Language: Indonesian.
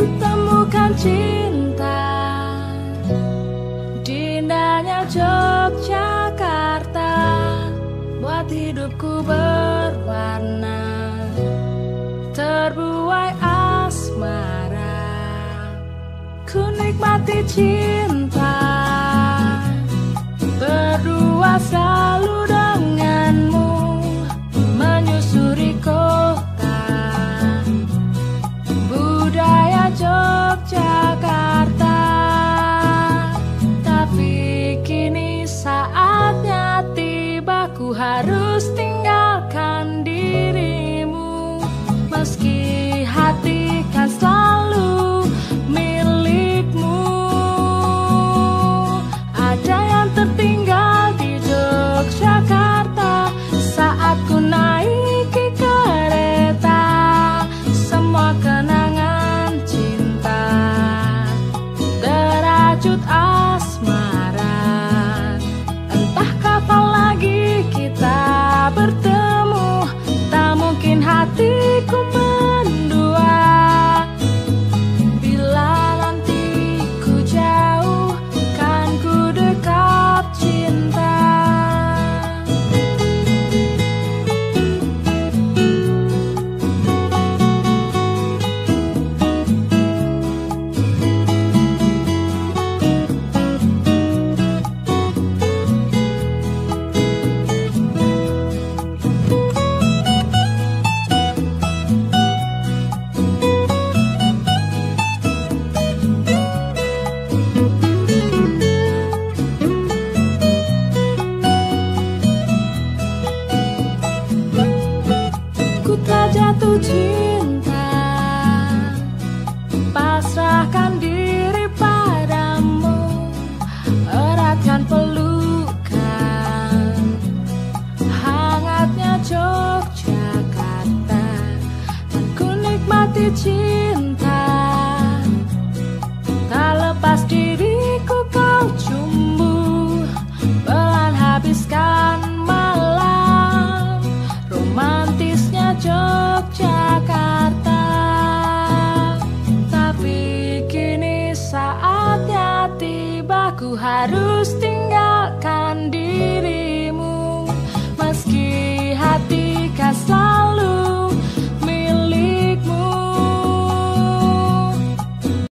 temukan cinta di indahnya Yogyakarta, buat hidupku berwarna, terbuai asmara. Ku nikmati cinta berdua selalu denganmu, menyusuri kota budaya Yogyakarta. Tapi kini saatnya tiba, ku harus tinggalkan dirimu, meski hati kan selalu milikmu. Ada yang tertinggal di Yogyakarta saat ku naiki kereta, semua kenangan cinta derajut asmara. Entah kapan lagi kita bertemu, tak mungkin hatiku mendua. Bila nanti ku jauh, kan ku dekat cinta. Ku tak jatuh cinta, pasrahkan diri padamu, eratkan pelukan, hangatnya Yogyakarta. Dan ku nikmati cinta, tak lepas diriku kau cumbu, pelan habiskan malam romantisnya Yogyakarta. Tapi kini saatnya tiba, ku harus